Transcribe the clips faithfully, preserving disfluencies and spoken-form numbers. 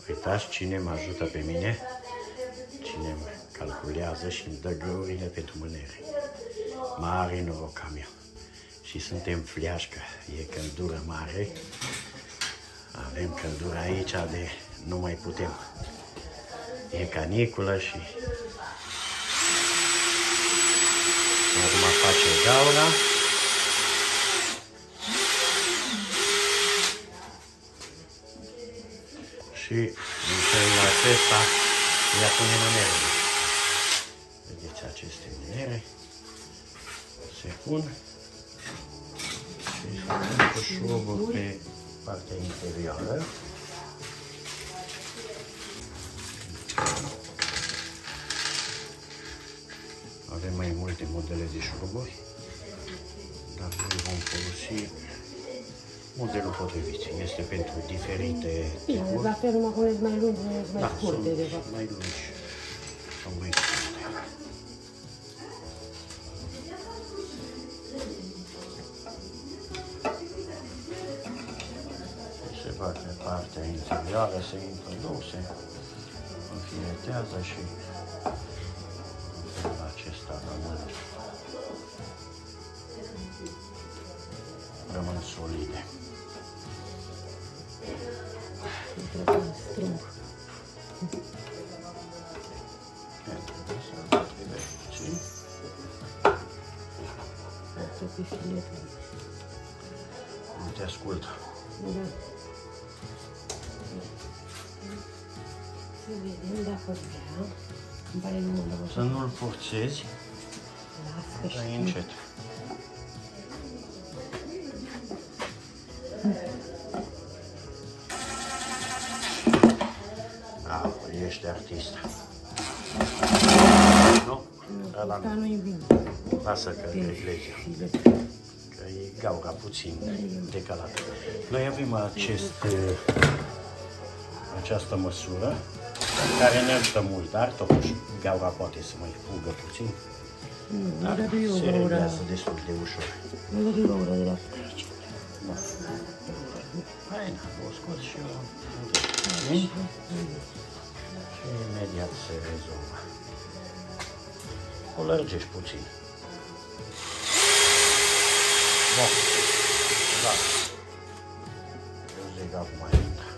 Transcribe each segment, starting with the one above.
Uitați cine mă ajută pe mine, cine mă calculează și îmi dă găurile pentru mânere. Mare noroc am eu. Și suntem fleașcă, e căldură mare. Avem căldură aici de nu mai putem. E caniculă și acum face gaura. Și în felul acesta le punem mânerele. Vedeți aceste mânere se pun și facem cu șurubul pe partea interioară. Avem mai multe modele de șuruburi, dar noi vom folosi modelul potrivit. Este pentru diferite tipuri. La fel, numai că mai lungi, mai da, scurte, de fapt. mai lungi sau mai scurte. Se face partea interioară, se introduse, înfiletează și în acesta rămân, rămân solide. Trebuie strâmb. Trebuie să trebuie puțin. Trebuie filetul. Nu te ascultă. Da. Să vedem dacă vrea. Îmi pare nu mă dau. Să nu-l forțezi, Las că dar e știu. încet. Bravo, ești artist. Nu? Ăla Asta nu. nu-i bine. Lasă că reglezi. Filet. Că e gaura puțin decalată. Noi avem acest, această măsură care ne ajută mult, dar totuși gaura poate să mai fugă puțin. Nu, Dar nu eu se gaura. reglează destul de ușor. Nu dă eu gaura de la aici. Da. Hai, o scot și eu. Și imediat se rezolvă. O lărgești puțin. Bun. Da. Eu zic acum intră.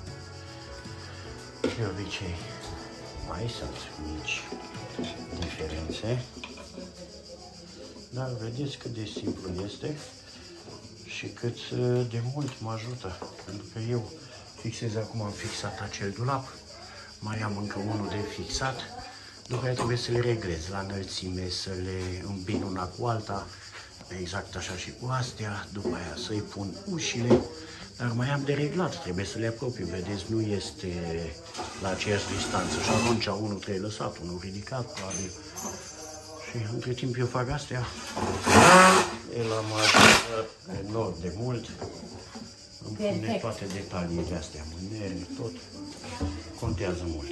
De obicei mai sunt mici diferențe. Dar vedeți cât de simplu este și cât de mult mă ajută. Pentru că eu fixez acum, am fixat acel dulap. Mai am încă unul de fixat. După aceea trebuie să le reglez la înălțime, să le îmbin una cu alta. Exact așa și cu astea. După aia să-i pun ușile. Dar mai am de reglat, trebuie să le apropiu. Vedeți, nu este la aceeași distanță. Și atunci unul trebuie lăsat, unul ridicat, probabil. Și între timp eu fac astea. El am ajutat enorm de mult. Îmi pune toate detaliile astea, mânere, tot. Contează mult.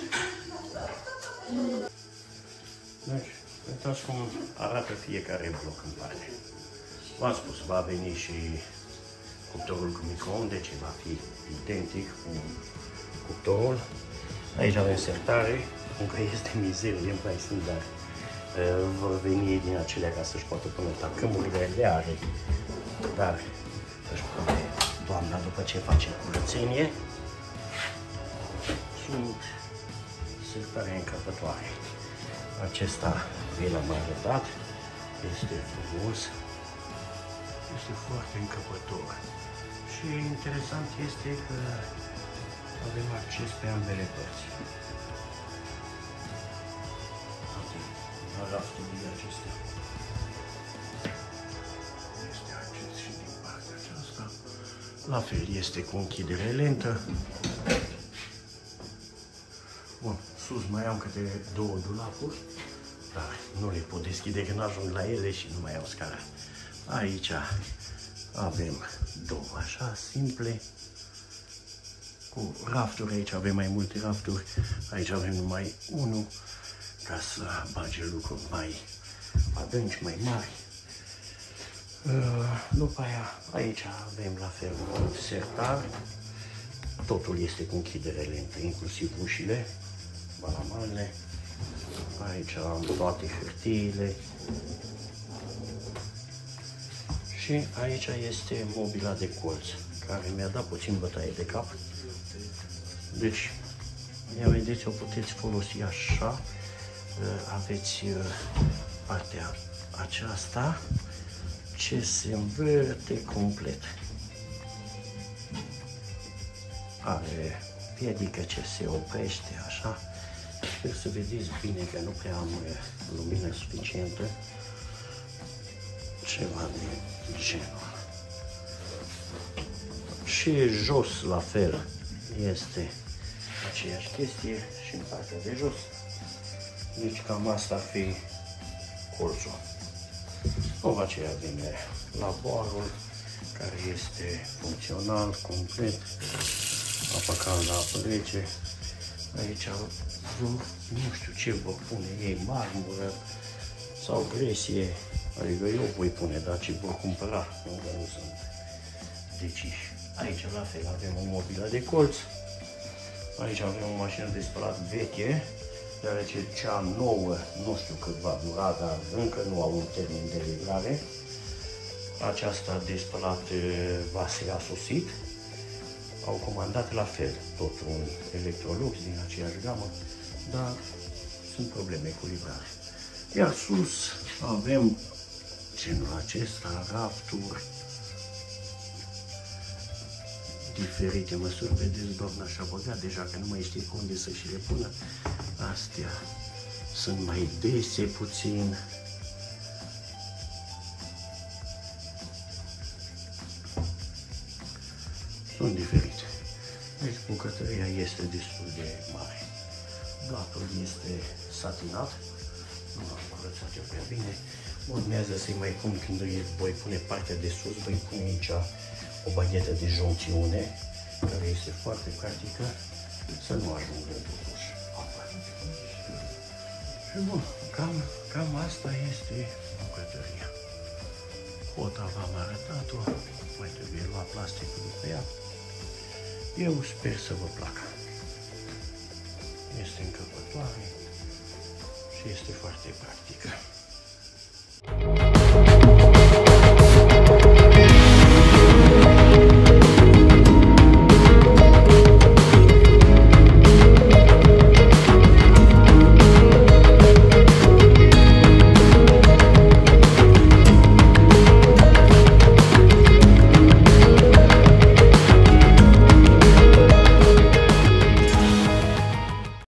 Deci, uitați cum arată fiecare bloc în parte. V-am spus, va veni și cuptorul cu microunde, ce va fi identic cu cuptorul. Aici avem sertare, încă este mizerie, îmi mai sunt, dar uh, vor veni din acelea ca să-și poată pune tacâmurile, le are, dar își pune doamna după ce face curățenie. Sunt sertare încăpătoare. Acesta vi l-am arătat, este frumos, este foarte încăpător. Și interesant este că avem acces pe ambele părți. Rafturile acestea. Este acces și din partea aceasta. La fel este cu închidere lentă. Bun, sus mai am câte două dulapuri, dar nu le pot deschide că n-ajung la ele și nu mai au scara. Aici avem două așa simple, cu rafturi. Aici avem mai multe rafturi, aici avem numai unul ca să bage lucruri mai adânci, mai mari. După aia, aici avem la fel un sertar. totul este cu închidere lentă, inclusiv ușile, balamanele. Aici am toate hârtiile. Și aici este mobila de colț, care mi-a dat puțin bătaie de cap. Deci, ia vedeți, o puteți folosi așa. Aveți partea aceasta ce se învârte complet. Are piedică ce se oprește așa. Sper să vedeți bine că nu prea am lumină suficientă. Ceva de genul. Și jos la fel este aceeași chestie și în partea de jos. Deci cam asta ar fi colțul. După aceea vine laboarul, care este funcțional, complet. Apă caldă, apă rece. Aici nu știu ce vă pune ei, marmură sau gresie. Adică eu voi pune, dar ce vor cumpăra, încă nu sunt deciși. Aici la fel avem o mobilă de colț. Aici avem o mașină de spălat veche, deoarece cea nouă nu știu cât va dura, dar încă nu au un termen de livrare. Aceasta de spălat vase a sosit. Au comandat la fel, tot un Electrolux din aceeași gamă, dar sunt probleme cu livrare. Iar sus avem genul acesta, rafturi, diferite măsuri. Vedeți, doamna și-a băgat deja, că nu mai știe unde să și le pună. Astea sunt mai dese puțin. Sunt diferite. Deci bucătăria este destul de mare. Blatul este satinat. Nu am curățat eu prea bine. Urmează să-i mai pun, când îi voi pune partea de sus, voi pune aici o baghetă de joncțiune, care este foarte practică, să nu ajungă totuși apa. Și bun, cam, cam asta este bucătăria. Cota v-am arătat-o, mai trebuie luat plasticul după ea. Eu sper să vă placă. Este încăpătoare și este foarte practică.